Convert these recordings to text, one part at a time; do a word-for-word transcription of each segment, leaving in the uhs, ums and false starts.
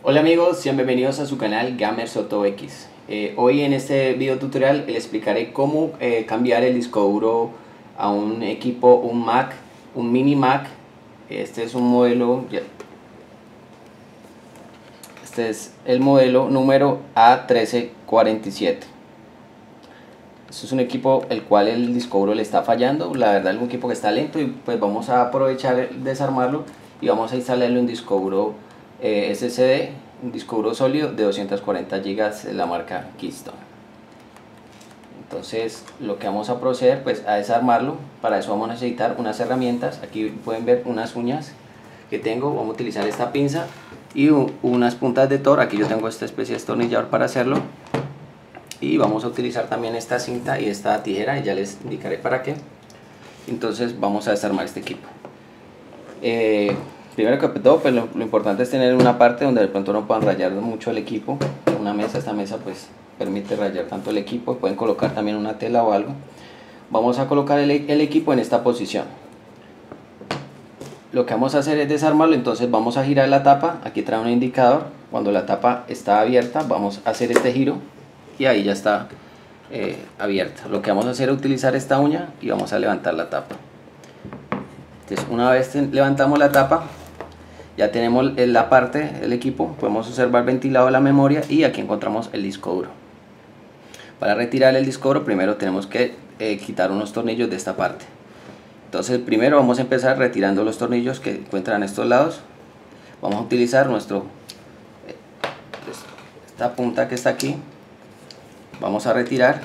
Hola amigos, sean bienvenidos a su canal GamerSotoX. Eh, hoy en este video tutorial les explicaré cómo eh, cambiar el disco duro a un equipo, un Mac, un mini Mac. Este es un modelo, este es el modelo número A trece cuarenta y siete. Este es un equipo el cual el disco duro le está fallando, la verdad es un equipo que está lento, y pues vamos a aprovechar desarmarlo y vamos a instalarle un disco duro eh, S S D, un disco duro sólido de doscientos cuarenta gigas de la marca Keystone. Entonces lo que vamos a proceder pues a desarmarlo. Para eso vamos a necesitar unas herramientas. Aquí pueden ver unas uñas que tengo, vamos a utilizar esta pinza y unas puntas de Thor. Aquí yo tengo esta especie de destornillador para hacerlo, y vamos a utilizar también esta cinta y esta tijera, y ya les indicaré para qué. Entonces vamos a desarmar este equipo. eh, Primero que todo, pues lo, lo importante es tener una parte donde de pronto no puedan rayar mucho el equipo. Una mesa, esta mesa pues permite rayar tanto el equipo. Pueden colocar también una tela o algo. Vamos a colocar el, el equipo en esta posición. Lo que vamos a hacer es desarmarlo. Entonces vamos a girar la tapa. Aquí trae un indicador. Cuando la tapa está abierta vamos a hacer este giro y ahí ya está eh, abierta. Lo que vamos a hacer es utilizar esta uña y vamos a levantar la tapa. Entonces una vez levantamos la tapa, ya tenemos la parte del equipo. Podemos observar ventilado la memoria y aquí encontramos el disco duro. Para retirar el disco duro primero tenemos que eh, quitar unos tornillos de esta parte. Entonces primero vamos a empezar retirando los tornillos que encuentran a estos lados. Vamos a utilizar nuestro eh, esta punta que está aquí. Vamos a retirar.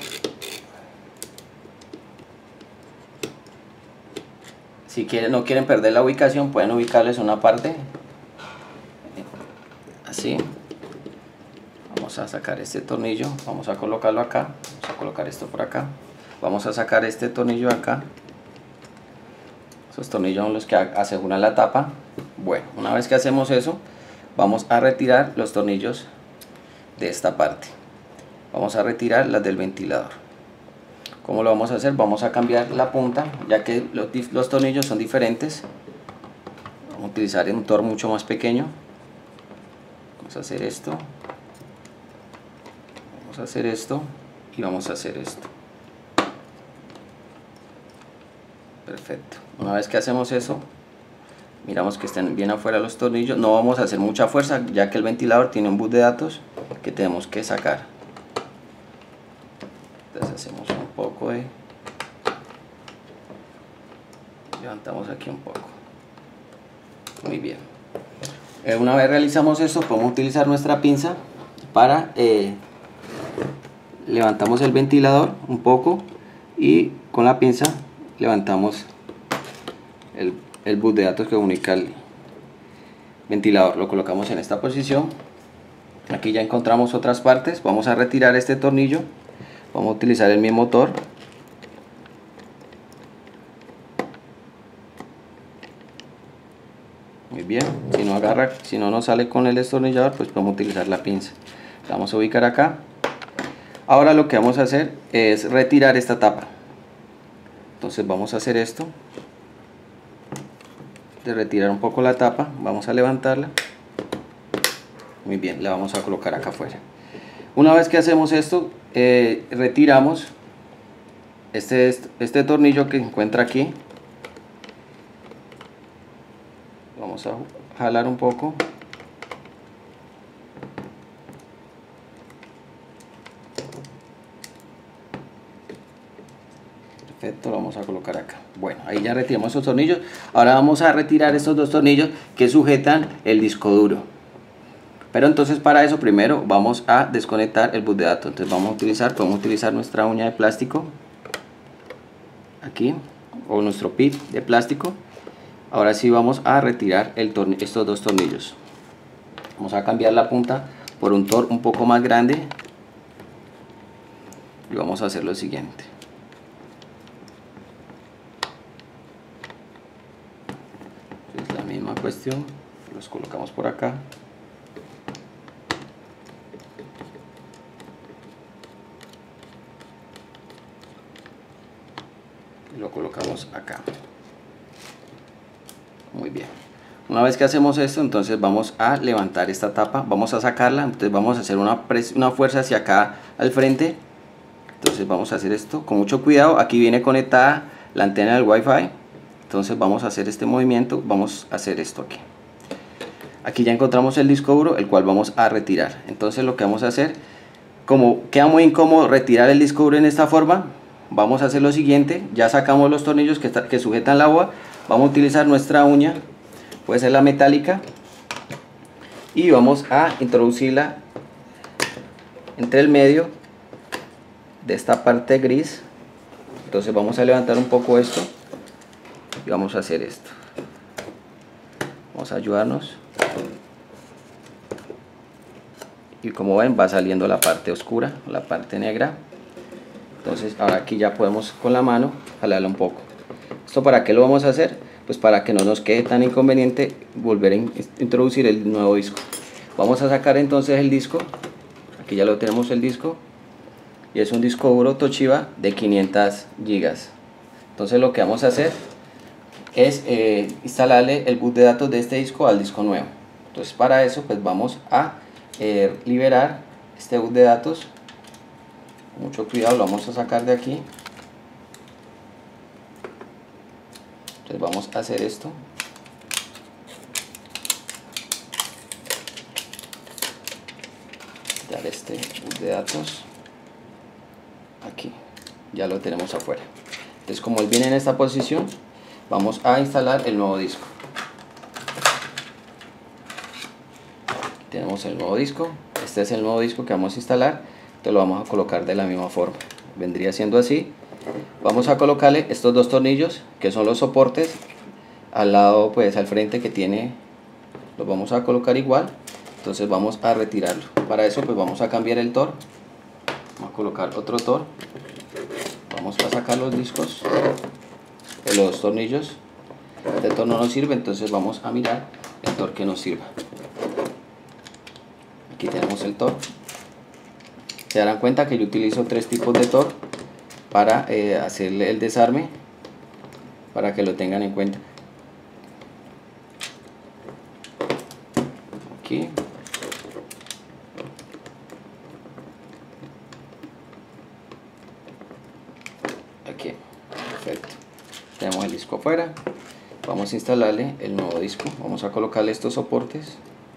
Si quieren, no quieren perder la ubicación, pueden ubicarles una parte así. Vamos a sacar este tornillo, vamos a colocarlo acá, vamos a colocar esto por acá, vamos a sacar este tornillo acá. Esos tornillos son los que aseguran la tapa. Bueno, una vez que hacemos eso, vamos a retirar los tornillos de esta parte. Vamos a retirar las del ventilador. ¿Cómo lo vamos a hacer? Vamos a cambiar la punta, ya que los, los tornillos son diferentes. Vamos a utilizar un Thor mucho más pequeño. Vamos a hacer esto. Vamos a hacer esto. Y vamos a hacer esto. Perfecto. Una vez que hacemos eso, miramos que estén bien afuera los tornillos. No vamos a hacer mucha fuerza, ya que el ventilador tiene un bus de datos que tenemos que sacar. Entonces hacemos un poco de... levantamos aquí un poco. Muy bien. Eh, una vez realizamos esto, podemos utilizar nuestra pinza para... Eh, levantamos el ventilador un poco y con la pinza levantamos el, el bus de datos que comunica el ventilador. Lo colocamos en esta posición. Aquí ya encontramos otras partes. Vamos a retirar este tornillo. Vamos a utilizar el mismo Thor. Muy bien. Si no agarra, si no nos sale con el destornillador, pues podemos utilizar la pinza. La vamos a ubicar acá. Ahora lo que vamos a hacer es retirar esta tapa. Entonces vamos a hacer esto. De retirar un poco la tapa. Vamos a levantarla. Muy bien. La vamos a colocar acá afuera. Una vez que hacemos esto, eh, retiramos este, este tornillo que se encuentra aquí. Vamos a jalar un poco. Perfecto, lo vamos a colocar acá. Bueno, ahí ya retiramos estos tornillos. Ahora vamos a retirar estos dos tornillos que sujetan el disco duro. Pero entonces para eso primero vamos a desconectar el bus de datos. Entonces vamos a utilizar, podemos utilizar nuestra uña de plástico aquí, o nuestro pit de plástico. Ahora sí vamos a retirar el estos dos tornillos. Vamos a cambiar la punta por un Thor un poco más grande y vamos a hacer lo siguiente. Es la misma cuestión, los colocamos por acá. Y lo colocamos acá. Muy bien. Una vez que hacemos esto, entonces vamos a levantar esta tapa, vamos a sacarla, entonces vamos a hacer una, una fuerza hacia acá al frente. Entonces vamos a hacer esto con mucho cuidado. Aquí viene conectada la antena del Wi-Fi, entonces vamos a hacer este movimiento, vamos a hacer esto aquí. Aquí ya encontramos el disco duro, el cual vamos a retirar. Entonces lo que vamos a hacer, como queda muy incómodo retirar el disco duro en esta forma, vamos a hacer lo siguiente. Ya sacamos los tornillos que, está, que sujetan la boa. Vamos a utilizar nuestra uña, puede ser la metálica, y vamos a introducirla entre el medio de esta parte gris. Entonces vamos a levantar un poco esto y vamos a hacer esto. Vamos a ayudarnos, y como ven va saliendo la parte oscura, la parte negra. Entonces ahora aquí ya podemos con la mano jalarla un poco. ¿Esto para qué lo vamos a hacer? Pues para que no nos quede tan inconveniente volver a in introducir el nuevo disco. Vamos a sacar entonces el disco. Aquí ya lo tenemos el disco, y es un disco duro Toshiba de quinientos gigas. Entonces lo que vamos a hacer es eh, instalarle el bus de datos de este disco al disco nuevo. Entonces para eso pues vamos a eh, liberar este bus de datos. Mucho cuidado, lo vamos a sacar de aquí. Entonces vamos a hacer esto. Dar este bus de datos aquí, ya lo tenemos afuera. Entonces como él viene en esta posición, vamos a instalar el nuevo disco. Tenemos el nuevo disco, este es el nuevo disco que vamos a instalar. Entonces lo vamos a colocar de la misma forma, vendría siendo así. Vamos a colocarle estos dos tornillos que son los soportes al lado, pues al frente, que tiene, los vamos a colocar igual. Entonces vamos a retirarlo. Para eso pues vamos a cambiar el tor, vamos a colocar otro tor, vamos a sacar los discos de los tornillos. Este tor no nos sirve, entonces vamos a mirar el tor que nos sirva. Aquí tenemos el tor. Se darán cuenta que yo utilizo tres tipos de tor para eh, hacerle el desarme, para que lo tengan en cuenta. Aquí. Aquí. Perfecto. Tenemos el disco afuera. Vamos a instalarle el nuevo disco. Vamos a colocarle estos soportes.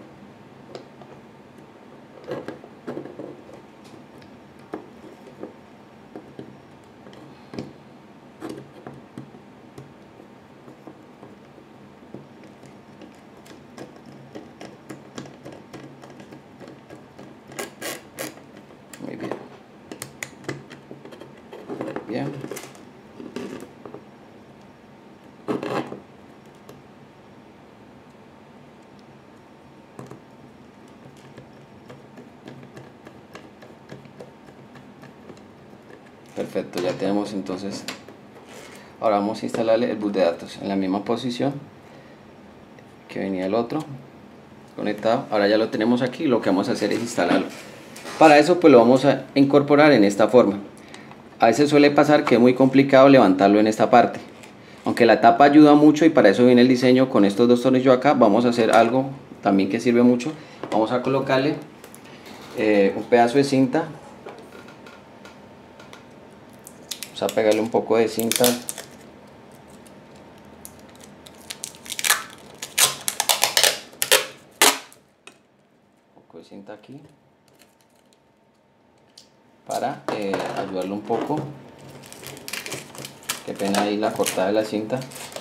Muy bien. Bien. Perfecto, ya tenemos entonces. Ahora vamos a instalarle el bus de datos en la misma posición que venía el otro conectado. Ahora ya lo tenemos aquí, lo que vamos a hacer es instalarlo. Para eso pues lo vamos a incorporar en esta forma. A veces suele pasar que es muy complicado levantarlo en esta parte, aunque la tapa ayuda mucho, y para eso viene el diseño con estos dos tornillos acá. Vamos a hacer algo también que sirve mucho. Vamos a colocarle eh, un pedazo de cinta. Vamos a pegarle un poco de cinta. Un poco de cinta aquí para eh, ayudarlo un poco. Qué pena ahí la cortada de la cinta.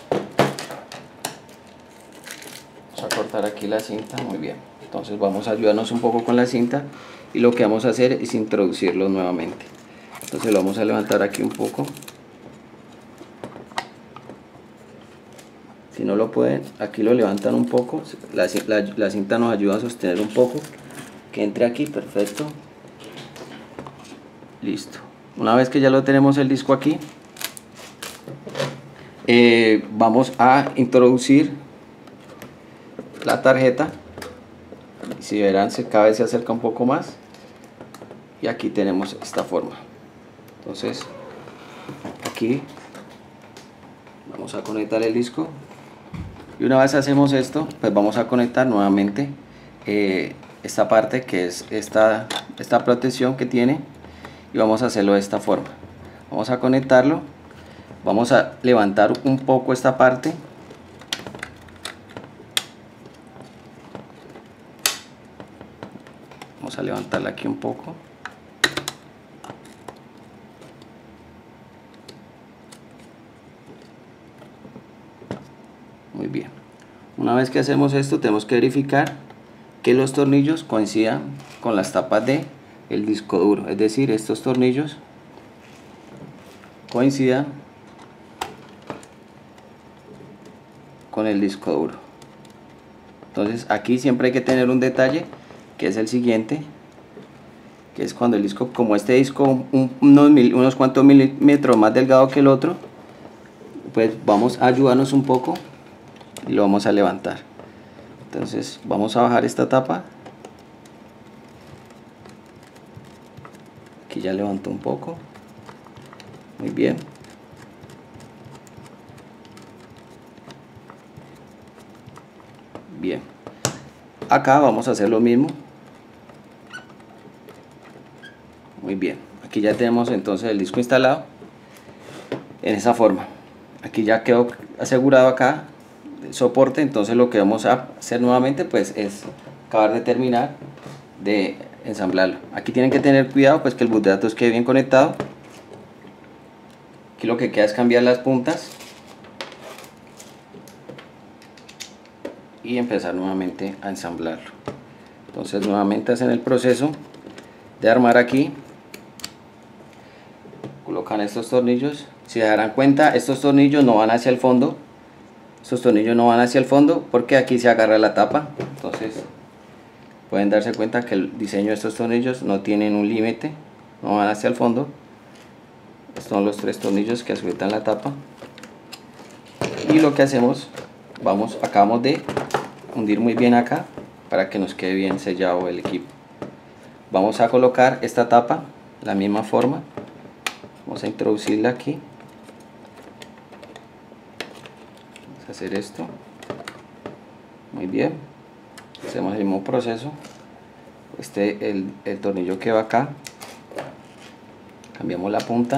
Vamos a cortar aquí la cinta. Muy bien. Entonces vamos a ayudarnos un poco con la cinta, y lo que vamos a hacer es introducirlo nuevamente. Entonces lo vamos a levantar aquí un poco. Si no lo pueden, aquí lo levantan un poco. La, la, la cinta nos ayuda a sostener un poco, que entre aquí. Perfecto. Listo. Una vez que ya lo tenemos el disco aquí, eh, vamos a introducir la tarjeta. Si verán, se, cada vez se acerca un poco más, y aquí tenemos esta forma. Entonces aquí vamos a conectar el disco, y Y una vez hacemos esto, pues vamos a conectar nuevamente eh, esta parte que es esta, esta protección que tiene, y vamos a hacerlo de esta forma. Vamos a conectarlo, vamos a levantar un poco esta parte, vamos a levantarla aquí un poco, muy bien. Una vez que hacemos esto, tenemos que verificar que los tornillos coincidan con las tapas de el disco duro, es decir, estos tornillos coincidan con el disco duro. Entonces aquí siempre hay que tener un detalle, que es el siguiente, que es cuando el disco, como este disco un, unos, mil, unos cuantos milímetros más delgado que el otro, pues vamos a ayudarnos un poco y lo vamos a levantar. Entonces vamos a bajar esta tapa, aquí ya levantó un poco, muy bien. Bien, acá vamos a hacer lo mismo. Muy bien, aquí ya tenemos entonces el disco instalado en esa forma. Aquí ya quedó asegurado acá el soporte. Entonces lo que vamos a hacer nuevamente pues es acabar de terminar de ensamblarlo. Aquí tienen que tener cuidado pues que el bus de datos quede bien conectado. Aquí lo que queda es cambiar las puntas y empezar nuevamente a ensamblarlo. Entonces nuevamente hacen el proceso de armar aquí, colocan estos tornillos. Si se darán cuenta, estos tornillos no van hacia el fondo, estos tornillos no van hacia el fondo porque aquí se agarra la tapa. Entonces pueden darse cuenta que el diseño de estos tornillos no tienen un límite, no van hacia el fondo. Estos son los tres tornillos que sujetan la tapa, y lo que hacemos, vamos acabamos de hundir muy bien acá para que nos quede bien sellado el equipo. Vamos a colocar esta tapa de la misma forma, vamos a introducirla aquí, vamos a hacer esto, muy bien. Hacemos el mismo proceso. Este el, el tornillo que va acá, cambiamos la punta,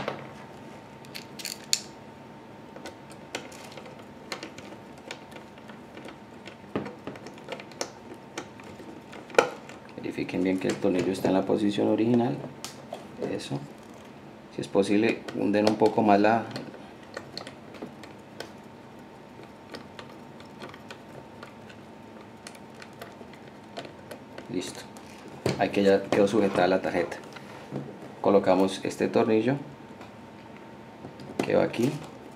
verifiquen bien que el tornillo está en la posición original. Eso, si es posible, hunden un poco más la listo, ahí que ya quedó sujetada la tarjeta. Colocamos este tornillo que va aquí,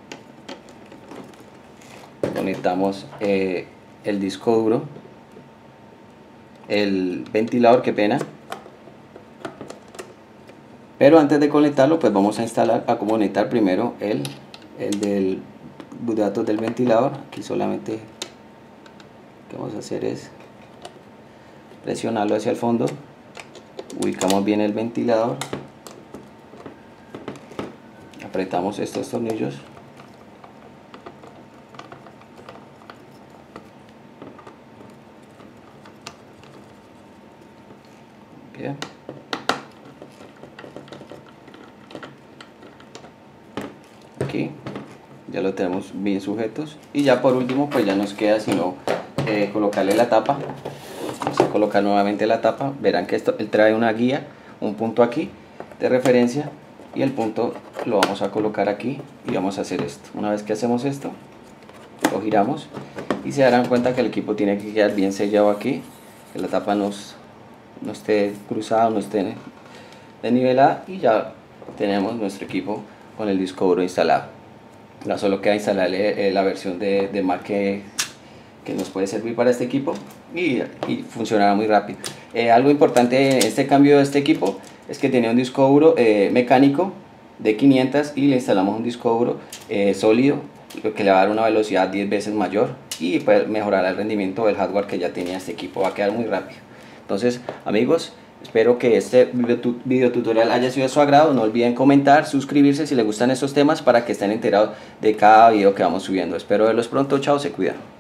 conectamos eh, el disco duro, el ventilador, qué pena, pero antes de conectarlo pues vamos a instalar, a conectar primero el, el del bus de datos del ventilador. Aquí solamente lo que vamos a hacer es presionarlo hacia el fondo, ubicamos bien el ventilador, apretamos estos tornillos, bien. Aquí ya lo tenemos bien sujetos, y ya por último pues ya nos queda sino eh, colocarle la tapa. Vamos a colocar nuevamente la tapa, verán que esto él trae una guía, un punto aquí de referencia, y el punto lo vamos a colocar aquí y vamos a hacer esto. Una vez que hacemos esto, lo giramos y se darán cuenta que el equipo tiene que quedar bien sellado aquí, que la tapa no, no esté cruzada, no esté desnivelada, y ya tenemos nuestro equipo con el disco duro instalado. Ahora solo queda instalarle eh, la versión de, de Mac que, que nos puede servir para este equipo, y, y funcionará muy rápido. Eh, algo importante en este cambio de este equipo es que tenía un disco duro eh, mecánico de quinientos y le instalamos un disco duro eh, sólido, lo que le va a dar una velocidad diez veces mayor y puede mejorar el rendimiento del hardware que ya tenía este equipo. Va a quedar muy rápido. Entonces, amigos, espero que este video tutorial haya sido de su agrado. No olviden comentar, suscribirse si les gustan estos temas para que estén enterados de cada video que vamos subiendo. Espero verlos pronto. Chao, se cuidan.